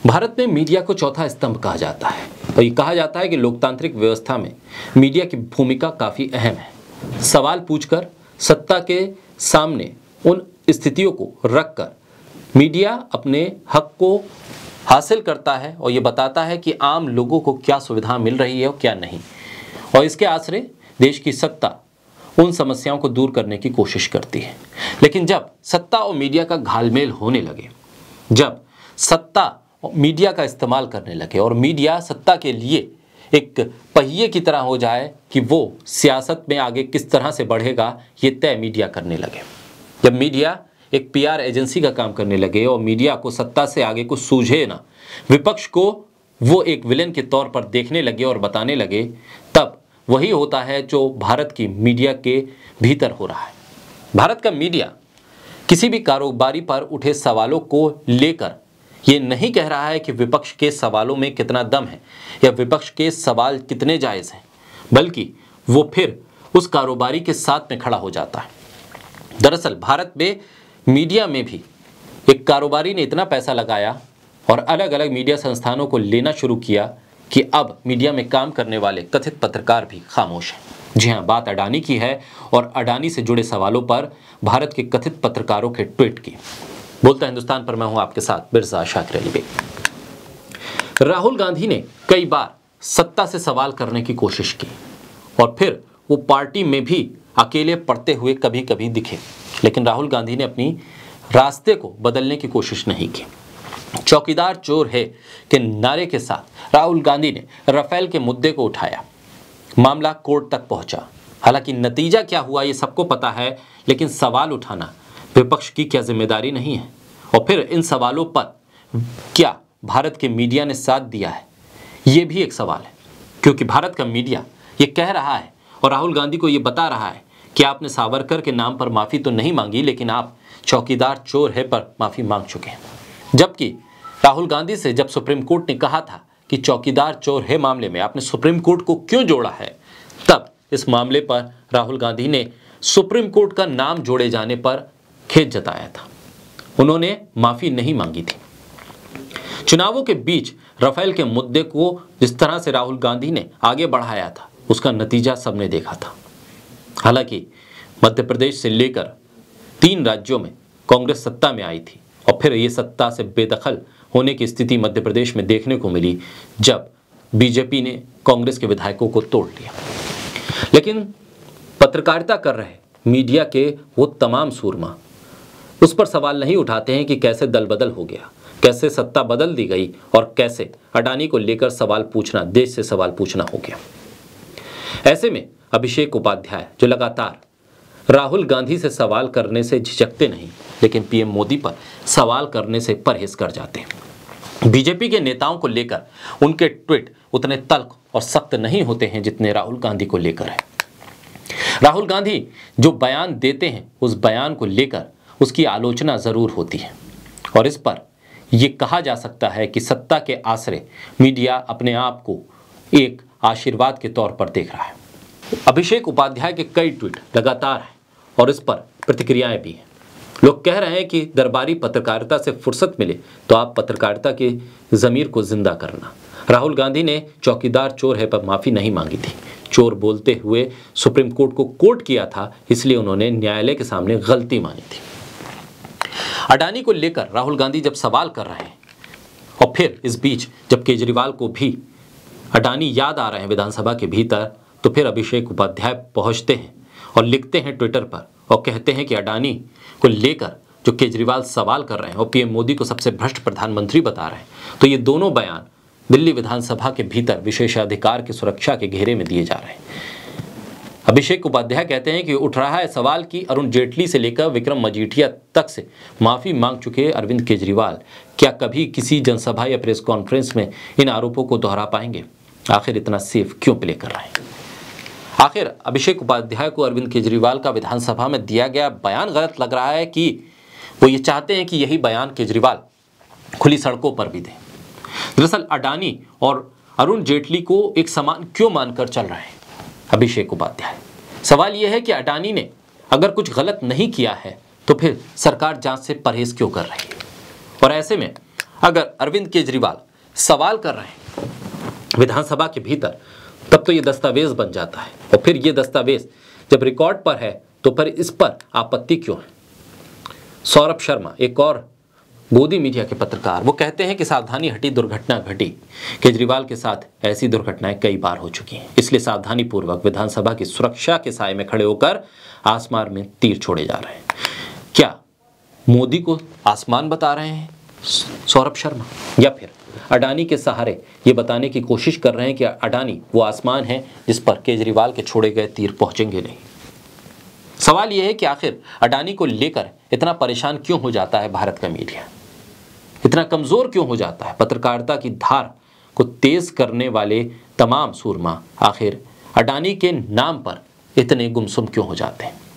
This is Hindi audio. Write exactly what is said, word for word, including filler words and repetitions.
भारत में मीडिया को चौथा स्तंभ कहा जाता है और ये कहा जाता है कि लोकतांत्रिक व्यवस्था में मीडिया की भूमिका काफ़ी अहम है। सवाल पूछकर सत्ता के सामने उन स्थितियों को रखकर मीडिया अपने हक को हासिल करता है और ये बताता है कि आम लोगों को क्या सुविधा मिल रही है और क्या नहीं, और इसके आश्रय देश की सत्ता उन समस्याओं को दूर करने की कोशिश करती है। लेकिन जब सत्ता और मीडिया का घालमेल होने लगे, जब सत्ता मीडिया का इस्तेमाल करने लगे और मीडिया सत्ता के लिए एक पहिए की तरह हो जाए कि वो सियासत में आगे किस तरह से बढ़ेगा, ये तय मीडिया करने लगे। जब मीडिया एक पीआर एजेंसी का काम करने लगे और मीडिया को सत्ता से आगे कुछ सूझे ना, विपक्ष को वो एक विलेन के तौर पर देखने लगे और बताने लगे, तब वही होता है जो भारत की मीडिया के भीतर हो रहा है। भारत का मीडिया किसी भी कारोबारी पर उठे सवालों को लेकर ये नहीं कह रहा है कि विपक्ष के सवालों में कितना दम है या विपक्ष के सवाल कितने जायज़ हैं, बल्कि वो फिर उस कारोबारी के साथ में खड़ा हो जाता है। दरअसल भारत में मीडिया में भी एक कारोबारी ने इतना पैसा लगाया और अलग अलग मीडिया संस्थानों को लेना शुरू किया कि अब मीडिया में काम करने वाले कथित पत्रकार भी खामोश हैं। जी हाँ, बात अडानी की है और अडानी से जुड़े सवालों पर भारत के कथित पत्रकारों के ट्वीट की। बोलता हिंदुस्तान पर मैं हूं आपके साथ बिरसा शाकिर अली बेग। राहुल गांधी ने कई बार सत्ता से सवाल करने की कोशिश की और फिर वो पार्टी में भी अकेले पड़ते हुए कभी कभी दिखे, लेकिन राहुल गांधी ने अपनी रास्ते को बदलने की कोशिश नहीं की। चौकीदार चोर है के नारे के साथ राहुल गांधी ने राफेल के मुद्दे को उठाया। मामला कोर्ट तक पहुंचा। हालांकि नतीजा क्या हुआ ये सबको पता है, लेकिन सवाल उठाना विपक्ष की क्या जिम्मेदारी नहीं है? और फिर इन सवालों पर क्या भारत के मीडिया ने साथ दिया है, ये भी एक सवाल है, क्योंकि भारत का मीडिया ये कह रहा है और राहुल गांधी को ये बता रहा है कि आपने सावरकर के नाम पर माफ़ी तो नहीं मांगी, लेकिन आप चौकीदार चोर है पर माफ़ी मांग चुके हैं। जबकि राहुल गांधी से जब सुप्रीम कोर्ट ने कहा था कि चौकीदार चोर है मामले में आपने सुप्रीम कोर्ट को क्यों जोड़ा है, तब इस मामले पर राहुल गांधी ने सुप्रीम कोर्ट का नाम जोड़े जाने पर खेद जताया था। उन्होंने माफ़ी नहीं मांगी थी। चुनावों के बीच राफेल के मुद्दे को जिस तरह से राहुल गांधी ने आगे बढ़ाया था, उसका नतीजा सबने देखा था। हालांकि मध्य प्रदेश से लेकर तीन राज्यों में कांग्रेस सत्ता में आई थी और फिर ये सत्ता से बेदखल होने की स्थिति मध्य प्रदेश में देखने को मिली जब बीजेपी ने कांग्रेस के विधायकों को तोड़ लिया। लेकिन पत्रकारिता कर रहे मीडिया के वो तमाम सूरमा उस पर सवाल नहीं उठाते हैं कि कैसे दल बदल हो गया, कैसे सत्ता बदल दी गई और कैसे अडानी को लेकर सवाल पूछना देश से सवाल पूछना हो गया। ऐसे में अभिषेक उपाध्याय जो लगातार राहुल गांधी से सवाल करने से झिझकते नहीं, लेकिन पीएम मोदी पर सवाल करने से परहेज कर जाते हैं। बीजेपी के नेताओं को लेकर उनके ट्वीट उतने तल्ख और सख्त नहीं होते हैं जितने राहुल गांधी को लेकर है। राहुल गांधी जो बयान देते हैं उस बयान को लेकर उसकी आलोचना जरूर होती है और इस पर यह कहा जा सकता है कि सत्ता के आश्रय मीडिया अपने आप को एक आशीर्वाद के तौर पर देख रहा है। अभिषेक उपाध्याय के कई ट्वीट लगातार हैं और इस पर प्रतिक्रियाएं भी हैं। लोग कह रहे हैं कि दरबारी पत्रकारिता से फुर्सत मिले तो आप पत्रकारिता की ज़मीर को जिंदा करना। राहुल गांधी ने चौकीदार चोर है पर माफ़ी नहीं मांगी थी। चोर बोलते हुए सुप्रीम कोर्ट को कोर्ट किया था, इसलिए उन्होंने न्यायालय के सामने गलती मानी थी। अडानी को लेकर राहुल गांधी जब सवाल कर रहे हैं और फिर इस बीच जब केजरीवाल को भी अडानी याद आ रहे हैं विधानसभा के भीतर, तो फिर अभिषेक उपाध्याय पहुंचते हैं और लिखते हैं ट्विटर पर और कहते हैं कि अडानी को लेकर जो केजरीवाल सवाल कर रहे हैं और पीएम मोदी को सबसे भ्रष्ट प्रधानमंत्री बता रहे हैं, तो ये दोनों बयान दिल्ली विधानसभा के भीतर विशेषाधिकार की सुरक्षा के घेरे में दिए जा रहे हैं। अभिषेक उपाध्याय कहते हैं कि उठ रहा है सवाल कि अरुण जेटली से लेकर विक्रम मजीठिया तक से माफ़ी मांग चुके अरविंद केजरीवाल क्या कभी किसी जनसभा या प्रेस कॉन्फ्रेंस में इन आरोपों को दोहरा पाएंगे? आखिर इतना सेफ क्यों प्ले कर रहे हैं? आखिर अभिषेक उपाध्याय को अरविंद केजरीवाल का विधानसभा में दिया गया बयान गलत लग रहा है कि वो ये चाहते हैं कि यही बयान केजरीवाल खुली सड़कों पर भी दें? दरअसल अडानी और अरुण जेटली को एक समान क्यों मानकर चल रहे हैं अभिषेक उपाध्याय? सवाल यह है कि अडानी ने अगर कुछ गलत नहीं किया है तो फिर सरकार जांच से परहेज क्यों कर रही है? और ऐसे में अगर अरविंद केजरीवाल सवाल कर रहे हैं विधानसभा के भीतर, तब तो ये दस्तावेज बन जाता है। और फिर ये दस्तावेज जब रिकॉर्ड पर है तो फिर इस पर आपत्ति क्यों है? सौरभ शर्मा, एक और गोदी मीडिया के पत्रकार, वो कहते हैं कि सावधानी हटी दुर्घटना घटी। केजरीवाल के साथ ऐसी दुर्घटनाएं कई बार हो चुकी हैं, इसलिए सावधानी पूर्वक विधानसभा की सुरक्षा के साए में खड़े होकर आसमान में तीर छोड़े जा रहे हैं। क्या मोदी को आसमान बता रहे हैं सौरभ शर्मा, या फिर अडानी के सहारे ये बताने की कोशिश कर रहे हैं कि अडानी वो आसमान है जिस पर केजरीवाल के छोड़े गए तीर पहुंचेंगे नहीं? सवाल यह है कि आखिर अडानी को लेकर इतना परेशान क्यों हो जाता है भारत का मीडिया, इतना कमजोर क्यों हो जाता है? पत्रकारिता की धार को तेज करने वाले तमाम सूरमा आखिर अडानी के नाम पर इतने गुमसुम क्यों हो जाते हैं?